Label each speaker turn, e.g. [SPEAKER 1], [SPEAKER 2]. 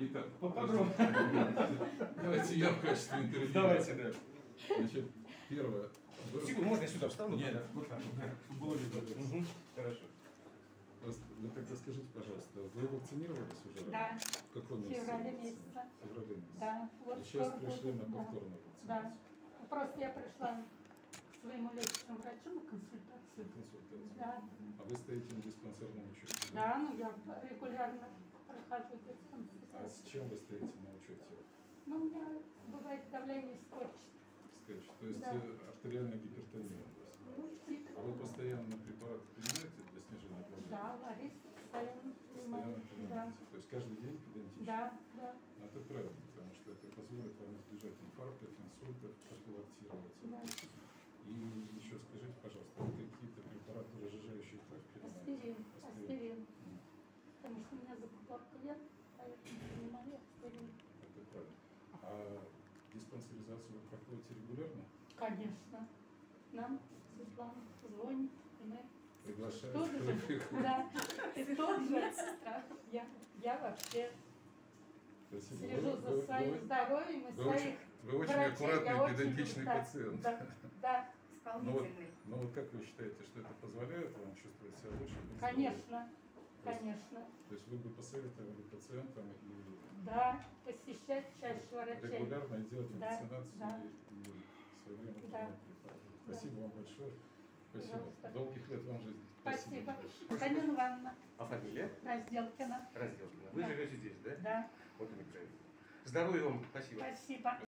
[SPEAKER 1] Итак,
[SPEAKER 2] Поподробнее.
[SPEAKER 1] давайте я в качестве интервью.
[SPEAKER 2] Давайте, да.
[SPEAKER 1] Значит, первое.
[SPEAKER 2] Секунду, можно я сюда встану?
[SPEAKER 1] Нет,
[SPEAKER 2] вот так, чтобы было видно. Угу. Хорошо.
[SPEAKER 1] Вы тогда скажите, пожалуйста, вы вакцинировались уже?
[SPEAKER 3] Да.
[SPEAKER 1] В каком
[SPEAKER 3] В
[SPEAKER 1] месяце?
[SPEAKER 3] феврале месяце.
[SPEAKER 1] В феврале месяце.
[SPEAKER 3] Да. Вот
[SPEAKER 1] И сейчас
[SPEAKER 3] скоро
[SPEAKER 1] пришли
[SPEAKER 3] будет,
[SPEAKER 1] на
[SPEAKER 3] да.
[SPEAKER 1] повторную
[SPEAKER 3] Да.
[SPEAKER 1] вакцинацию.
[SPEAKER 3] Просто я пришла к своему лечащему врачу на консультацию.
[SPEAKER 1] Консультацию.
[SPEAKER 3] Да.
[SPEAKER 1] А вы стоите на диспансерном учете?
[SPEAKER 3] Да, ну я регулярно прохожу
[SPEAKER 1] А
[SPEAKER 3] диспансеризацию.
[SPEAKER 1] с чем вы стоите на учете?
[SPEAKER 3] Ну, у меня бывает давление скочит.
[SPEAKER 1] Скажите, то есть
[SPEAKER 3] Да.
[SPEAKER 1] артериальная гипертония у вас?
[SPEAKER 3] Ну, типа.
[SPEAKER 1] А вы постоянно препараты принимаете для снижения давления?
[SPEAKER 3] Да, Лариса постоянно принимает.
[SPEAKER 1] Постоянно принимаете? То есть каждый день идентично?
[SPEAKER 3] Да, да.
[SPEAKER 1] Это правильно, потому что это позволит вам избежать инфарктов, инсультов, профилактировать.
[SPEAKER 3] Да.
[SPEAKER 1] И еще скажите, пожалуйста, вы какие-то препараты, разжижающие кровь принимаете?
[SPEAKER 3] Аспирин. Потому что у меня закупорка нет, поэтому принимаю аспирин.
[SPEAKER 1] Это правильно. А диспансеризацию вы проходите регулярно?
[SPEAKER 3] Конечно. Нам Светлана звонит, и мы
[SPEAKER 1] Приглашают?
[SPEAKER 3] тоже
[SPEAKER 1] кто
[SPEAKER 3] же,
[SPEAKER 1] приходит?
[SPEAKER 3] да, и тоже я вообще
[SPEAKER 1] Спасибо.
[SPEAKER 3] слежу за своим здоровьем и своих
[SPEAKER 1] вы очень
[SPEAKER 3] врачей.
[SPEAKER 1] аккуратный,
[SPEAKER 3] Я очень
[SPEAKER 1] педантичный
[SPEAKER 3] люблю, да,
[SPEAKER 1] пациент.
[SPEAKER 3] Да, да,
[SPEAKER 1] Ну вот как вы считаете, что это позволяет вам чувствовать себя лучше?
[SPEAKER 3] конечно, конечно.
[SPEAKER 1] То есть вы бы посоветовали пациентам и
[SPEAKER 3] Да, посещать чаще врачей.
[SPEAKER 1] регулярно делать
[SPEAKER 3] Да,
[SPEAKER 1] вакцинацию
[SPEAKER 3] да.
[SPEAKER 1] и свое время
[SPEAKER 3] Да.
[SPEAKER 1] принимать препараты. Спасибо вам большое. Спасибо.
[SPEAKER 3] Пожалуйста.
[SPEAKER 1] Долгих лет вам жизни.
[SPEAKER 3] Спасибо. Антонина Ивановна,
[SPEAKER 2] А фамилия?
[SPEAKER 3] Разделкина.
[SPEAKER 2] Разделкина. Вы
[SPEAKER 3] Да.
[SPEAKER 2] живете здесь, да?
[SPEAKER 3] Да,
[SPEAKER 2] Вот и правильно. Здоровья вам. Спасибо.
[SPEAKER 3] спасибо.